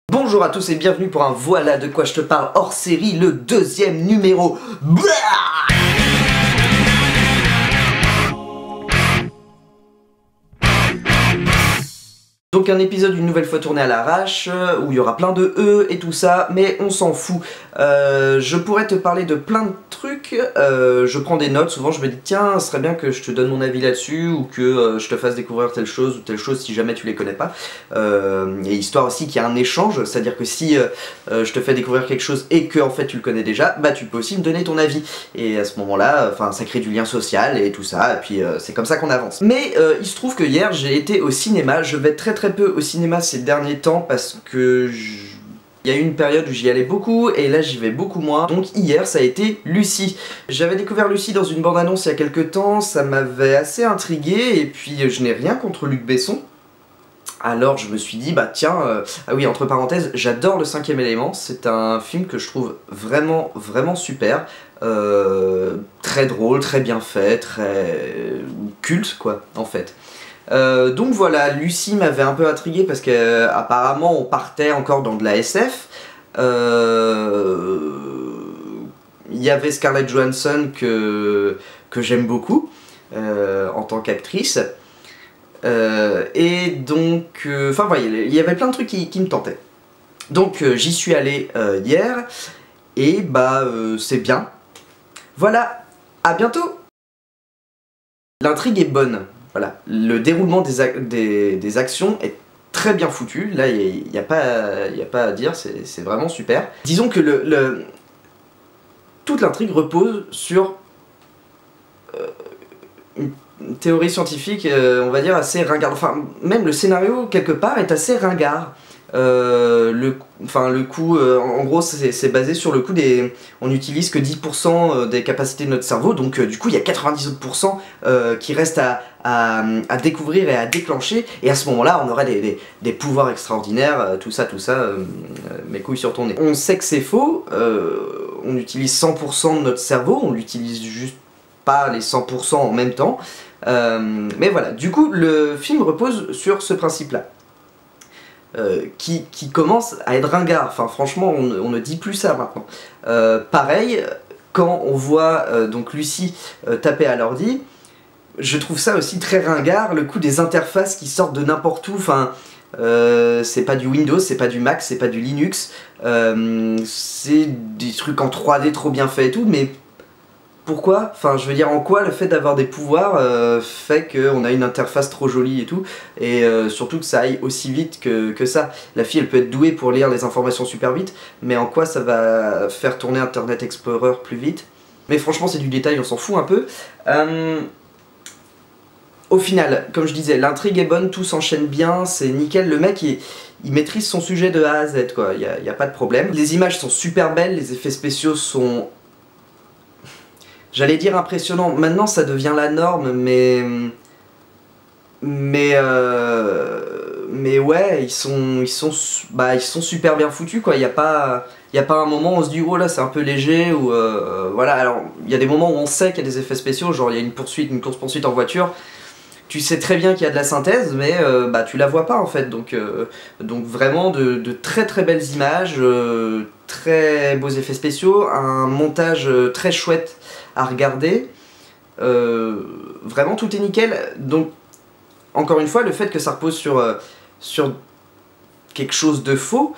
Bonjour à tous et bienvenue pour un Voilà de quoi je te parle hors série, le deuxième numéro. Donc un épisode une nouvelle fois tourné à l'arrache, où il y aura plein de et tout ça, mais on s'en fout. Je pourrais te parler de plein de trucs, je prends des notes, souvent je me dis tiens, ce serait bien que je te donne mon avis là-dessus, ou que je te fasse découvrir telle chose ou telle chose si jamais tu les connais pas. Et histoire aussi qu'il y a un échange, c'est-à-dire que si je te fais découvrir quelque chose et que en fait tu le connais déjà, bah tu peux aussi me donner ton avis. Et à ce moment-là, enfin ça crée du lien social et tout ça, et puis c'est comme ça qu'on avance. Mais il se trouve que hier j'ai été au cinéma, je vais très peu au cinéma ces derniers temps parce que il y a eu une période où j'y allais beaucoup et là j'y vais beaucoup moins. Donc hier ça a été Lucy. J'avais découvert Lucy dans une bande-annonce il y a quelques temps, ça m'avait assez intrigué et puis je n'ai rien contre Luc Besson. Alors je me suis dit bah tiens, ah oui entre parenthèses, j'adore Le Cinquième Élément, c'est un film que je trouve vraiment super, très drôle, très bien fait, très culte quoi en fait. Donc voilà, Lucy m'avait un peu intrigué parce qu'apparemment on partait encore dans de la SF. Il y avait Scarlett Johansson que j'aime beaucoup en tant qu'actrice. Et donc, enfin voilà, il y avait plein de trucs qui me tentaient. Donc j'y suis allé hier et bah c'est bien. Voilà, à bientôt. L'intrigue est bonne. Voilà, le déroulement des actions est très bien foutu, là il n'y a pas à dire, c'est vraiment super. Disons que toute l'intrigue repose sur une théorie scientifique, on va dire assez ringarde, enfin même le scénario quelque part est assez ringard. Le coup, en gros c'est basé sur le coup on n'utilise que 10% des capacités de notre cerveau, donc du coup il y a 98% qui restent à découvrir et à déclencher, et à ce moment là on aurait des pouvoirs extraordinaires, tout ça, mes couilles sur ton nez. On sait que c'est faux, on utilise 100% de notre cerveau, on l'utilise juste pas les 100% en même temps, mais voilà, du coup le film repose sur ce principe là. Qui commence à être ringard, enfin franchement on ne dit plus ça maintenant. Pareil, quand on voit donc Lucy taper à l'ordi, je trouve ça aussi très ringard, le coup des interfaces qui sortent de n'importe où, enfin c'est pas du Windows, c'est pas du Mac, c'est pas du Linux, c'est des trucs en 3D trop bien faits et tout, mais pourquoi? Enfin, je veux dire, en quoi le fait d'avoir des pouvoirs fait qu'on a une interface trop jolie et tout, et surtout que ça aille aussi vite que ça. La fille, elle peut être douée pour lire les informations super vite, mais en quoi ça va faire tourner Internet Explorer plus vite? Mais franchement, c'est du détail, on s'en fout un peu. Au final, comme je disais, l'intrigue est bonne, tout s'enchaîne bien, c'est nickel. Le mec, il maîtrise son sujet de A à Z, quoi, il y a pas de problème. Les images sont super belles, les effets spéciaux sont... J'allais dire impressionnant, maintenant ça devient la norme, mais ouais, ils sont super bien foutus quoi, il y a pas un moment où on se dit oh là c'est un peu léger, ou voilà, alors il y a des moments où on sait qu'il y a des effets spéciaux, genre il y a une course-poursuite en voiture, tu sais très bien qu'il y a de la synthèse, mais bah tu la vois pas en fait, donc vraiment de très belles images, très beaux effets spéciaux, un montage très chouette à regarder, vraiment tout est nickel. Donc encore une fois, le fait que ça repose sur quelque chose de faux,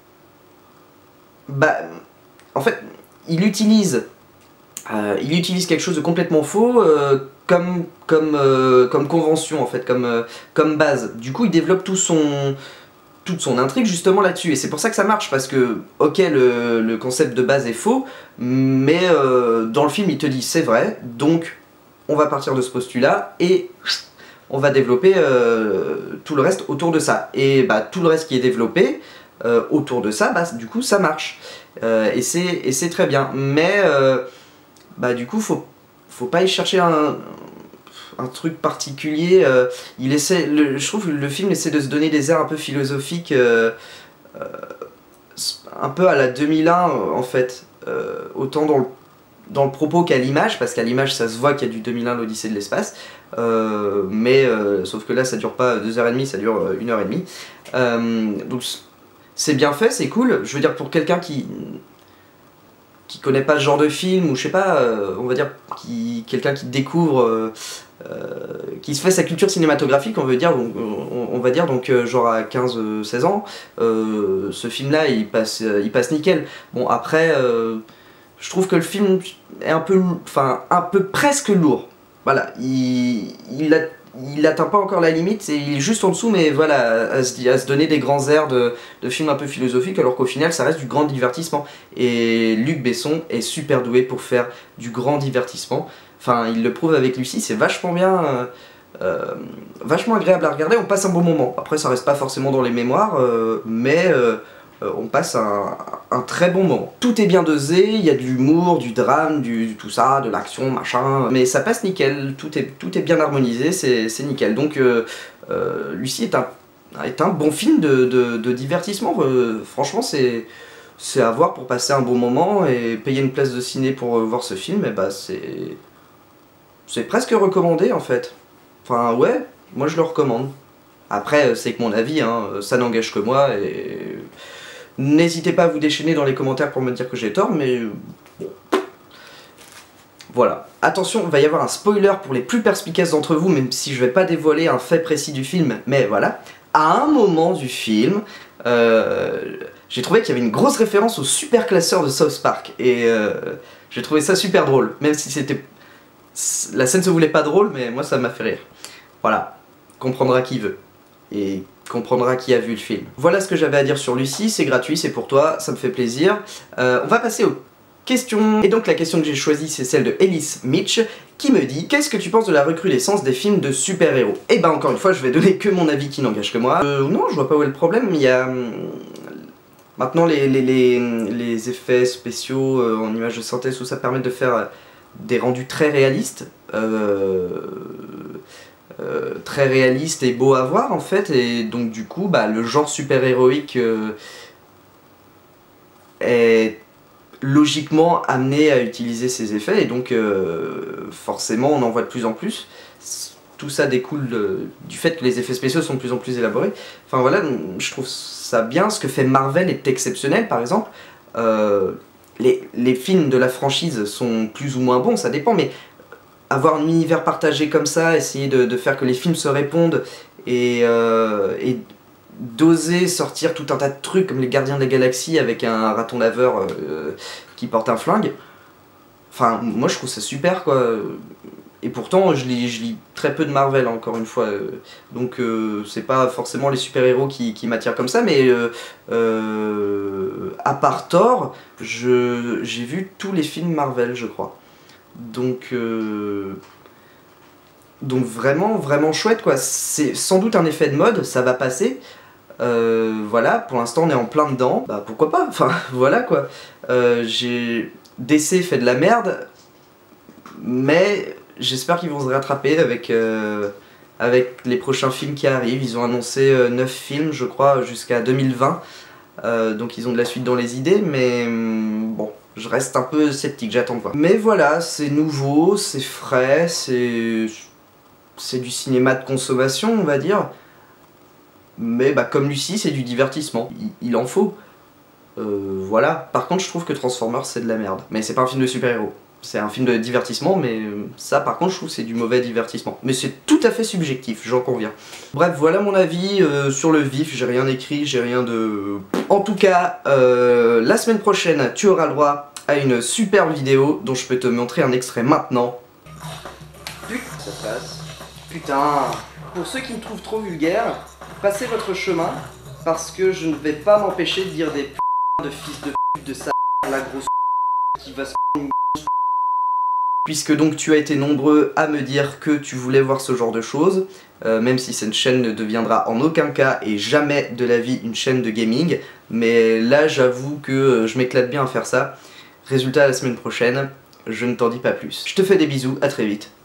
bah en fait il utilise quelque chose de complètement faux comme convention en fait, comme base. Du coup il développe toute son intrigue justement là-dessus, et c'est pour ça que ça marche, parce que ok le concept de base est faux, mais dans le film il te dit c'est vrai, donc on va partir de ce postulat et on va développer tout le reste autour de ça, et bah tout le reste qui est développé autour de ça, bah du coup ça marche, et c'est très bien, mais bah du coup faut pas y chercher un truc particulier, je trouve que le film essaie de se donner des airs un peu philosophiques, un peu à la 2001 en fait, autant dans le propos qu'à l'image, parce qu'à l'image ça se voit qu'il y a du 2001 l'Odyssée de l'espace, mais sauf que là ça dure pas 2h30, ça dure 1h30, donc c'est bien fait, c'est cool. Je veux dire, pour quelqu'un qui connaît pas ce genre de film, ou je sais pas, on va dire, quelqu'un qui découvre, qui se fait sa culture cinématographique, on va dire, donc genre à 15-16 ans, ce film-là, il passe nickel. Bon, après, je trouve que le film est un peu presque lourd. Voilà, il atteint pas encore la limite, il est juste en dessous, mais voilà, à se donner des grands airs de films un peu philosophiques, alors qu'au final ça reste du grand divertissement. Et Luc Besson est super doué pour faire du grand divertissement. Enfin, il le prouve avec Lucie, c'est vachement bien, vachement agréable à regarder, on passe un bon moment. Après ça reste pas forcément dans les mémoires, mais on passe un très bon moment. Tout est bien dosé, il y a de l'humour, du drame, tout ça, de l'action, machin, mais ça passe nickel, tout est bien harmonisé, c'est nickel. Donc Lucie est un bon film de divertissement, franchement c'est à voir pour passer un bon moment, et payer une place de ciné pour voir ce film, et bah c'est presque recommandé en fait. Enfin ouais, moi je le recommande. Après c'est que mon avis, hein, ça n'engage que moi, et n'hésitez pas à vous déchaîner dans les commentaires pour me dire que j'ai tort, mais bon. Voilà. Attention, il va y avoir un spoiler pour les plus perspicaces d'entre vous, même si je vais pas dévoiler un fait précis du film, mais voilà. À un moment du film, j'ai trouvé qu'il y avait une grosse référence au super classeur de South Park, et j'ai trouvé ça super drôle, même si la scène se voulait pas drôle, mais moi ça m'a fait rire. Voilà, comprendra qui veut, et comprendra qui a vu le film. Voilà ce que j'avais à dire sur Lucie, c'est gratuit, c'est pour toi, ça me fait plaisir. On va passer aux questions, et donc la question que j'ai choisie c'est celle de Ellis Mitch, qui me dit: qu'est-ce que tu penses de la recrudescence des films de super-héros? Et ben encore une fois, je vais donner que mon avis qui n'engage que moi. Non, je vois pas où est le problème, il y a... Maintenant les effets spéciaux en images de synthèse, tout ça permet de faire des rendus très réalistes, très réaliste et beau à voir en fait, et donc du coup bah, le genre super-héroïque est logiquement amené à utiliser ces effets, et donc forcément on en voit de plus en plus. Tout ça découle du fait que les effets spéciaux sont de plus en plus élaborés. Enfin voilà, je trouve ça bien. Ce que fait Marvel est exceptionnel, par exemple. Les films de la franchise sont plus ou moins bons, ça dépend, mais avoir un univers partagé comme ça, essayer de faire que les films se répondent, et d'oser sortir tout un tas de trucs comme les Gardiens de la Galaxie avec un raton laveur qui porte un flingue. Enfin, moi je trouve ça super quoi. Et pourtant je lis très peu de Marvel, encore une fois, donc c'est pas forcément les super-héros qui m'attirent comme ça, mais à part Thor, j'ai vu tous les films Marvel, je crois. Donc vraiment chouette quoi. C'est sans doute un effet de mode, ça va passer. Voilà, pour l'instant on est en plein dedans, bah pourquoi pas, enfin voilà quoi. DC fait de la merde, mais j'espère qu'ils vont se rattraper avec les prochains films qui arrivent. Ils ont annoncé 9 films je crois jusqu'à 2020, donc ils ont de la suite dans les idées, mais bon, je reste un peu sceptique, j'attends de voir. Mais voilà, c'est nouveau, c'est frais, c'est du cinéma de consommation on va dire. Mais bah, comme Lucie, c'est du divertissement. Il en faut. Voilà. Par contre, je trouve que Transformers, c'est de la merde. Mais c'est pas un film de super-héros. C'est un film de divertissement, mais ça, par contre, je trouve que c'est du mauvais divertissement. Mais c'est tout à fait subjectif, j'en conviens. Bref, voilà mon avis sur le vif. J'ai rien écrit, j'ai rien de... En tout cas, la semaine prochaine, tu auras le droit à une super vidéo dont je peux te montrer un extrait maintenant. Ça passe. Putain. Pour ceux qui me trouvent trop vulgaire, passez votre chemin, parce que je ne vais pas m'empêcher de dire des p***, de fils de pute, de sa la grosse qui va se puisque donc tu as été nombreux à me dire que tu voulais voir ce genre de choses, même si cette chaîne ne deviendra en aucun cas et jamais de la vie une chaîne de gaming, mais là j'avoue que je m'éclate bien à faire ça. Résultat, la semaine prochaine, je ne t'en dis pas plus. Je te fais des bisous, à très vite.